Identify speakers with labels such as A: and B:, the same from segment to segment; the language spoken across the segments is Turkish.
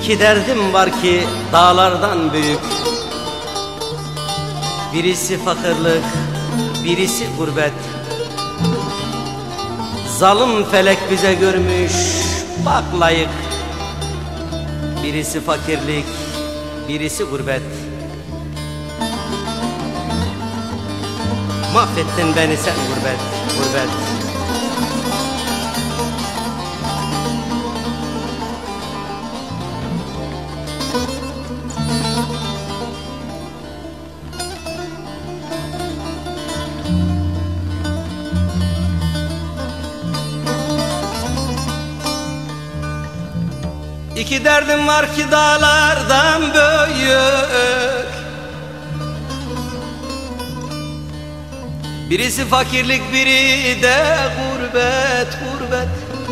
A: İki derdim var ki dağlardan büyük. Birisi fakirlik, birisi gurbet. Zalim felek bize görmüş bak layık. Birisi fakirlik, birisi gurbet. Mahvettin beni sen gurbet, gurbet. İki derdim var ki dağlardan büyük. Birisi fakirlik, biri de gurbet, gurbet.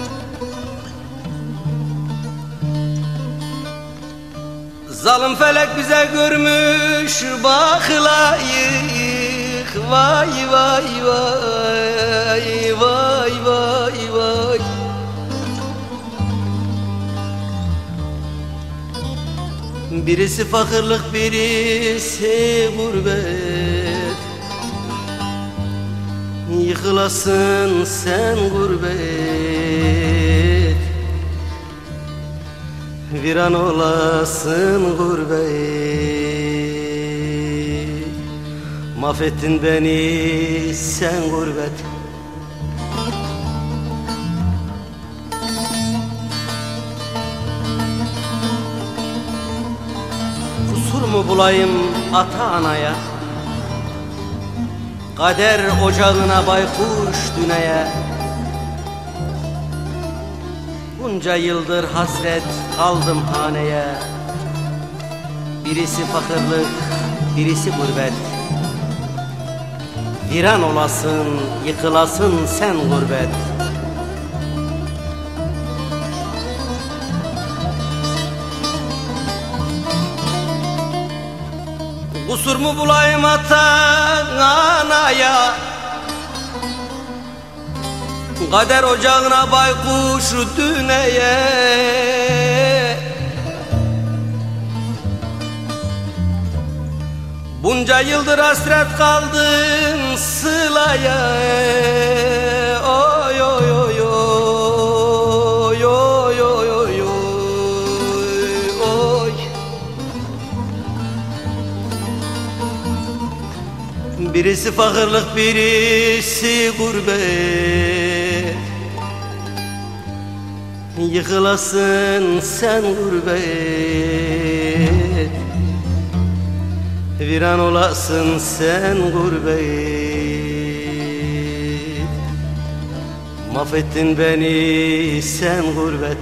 A: Zalim felek bize görmüş bak layık. Vay vay vay vay vay vay. Birisi fakirlik, birisi gurbet. Yıkılasın sen gurbet, viran olasın gurbet. Mahvettin beni sen gurbet. Kusur mu bulayım ata anaya, kader ocağına baykuş düneye. Bunca yıldır hasret kaldım haneye. Birisi fakirlik, birisi gurbet. Viran olasın, yıkılasın sen gurbet. Kusur mu bulayım ata anaya, kader ocağına baykuş düneye. Bunca yıldır hasret kaldım sılaya. Oy oy oy oy oy oy oy oy. Birisi fakirlik, birisi gurbet. Yıkılasın sen gurbet, viran olasın sen gurbet. Mahvettin beni sen gurbet.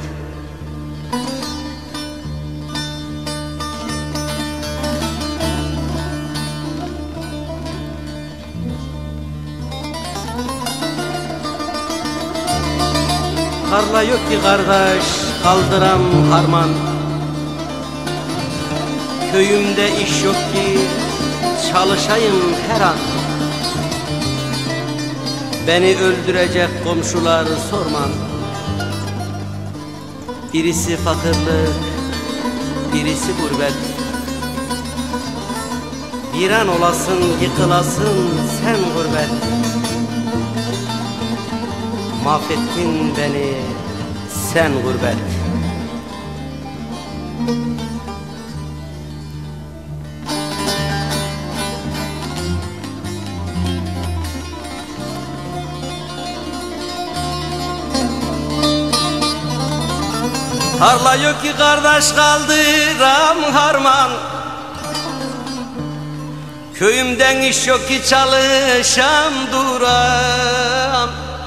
A: Tarla yok ki kardeş kaldıram harman. Köyümde iş yok ki çalışayım her an. Beni öldürecek komşular sorman. Birisi fakirlik, birisi gurbet. Viran olasın, yıkılasın sen gurbet. Mahvettin beni sen gurbet. Tarla yok ki kardeş kaldıram harman. Köyümden iş yok ki çalışam duram.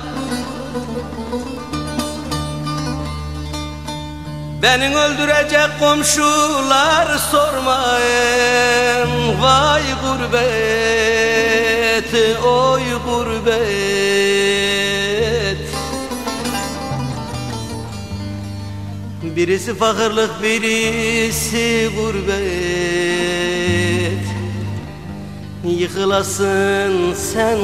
A: Beni öldürecek komşular sormayın. Vay gurbet, oy gurbet. Birisi fakirlik, birisi gurbet. Yıkılasın sen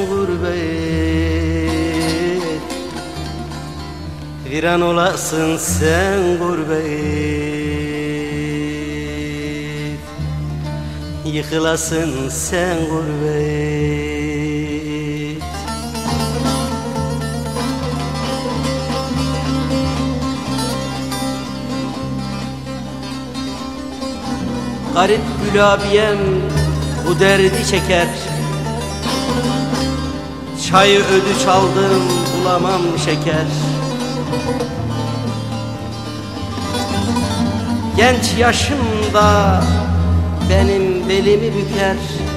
A: gurbet, viran olasın sen gurbet. yıkılasın sen gurbet. Garip gülabiyem bu derdi çeker. Çayı ödünç aldım bulamam şeker. Genç yaşımda benim belimi büker.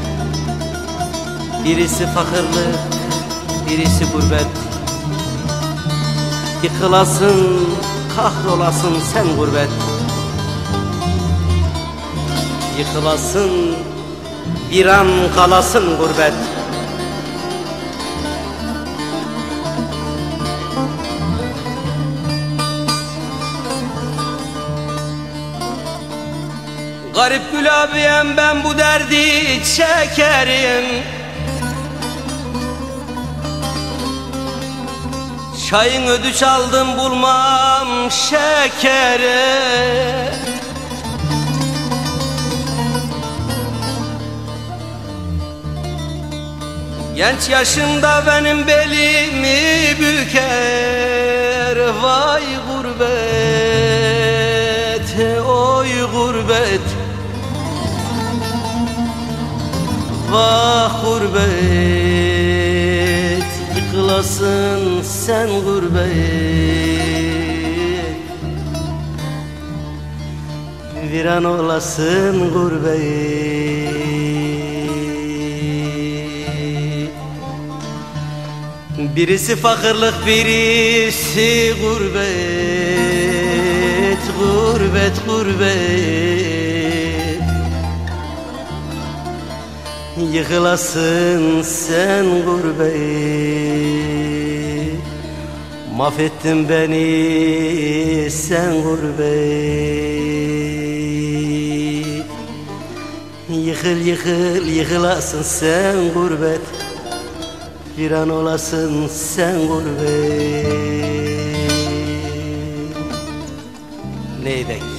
A: Birisi fakirlik, birisi gurbet. Yıkılasın, kahrolasın sen gurbet. Yıkılasın, bir an kalasın gurbet. Garip gülabiyem ben bu derdi çekerim. Çayın ödünç aldım bulmam şekeri. Genç yaşımda benim belimi büker. Vay gurbet, oy gurbet. Vah gurbet, yıkılasın sen gurbet. Viran olasın gurbet. Birisi fakirlik, birisi gurbet. Gurbet, gurbet. Yıkılasın sen gurbet. Mahvettin beni sen gurbet. Yıkıl yıkıl yıkılasın sen gurbet. Bir an olasın sen gurbet. Neydek?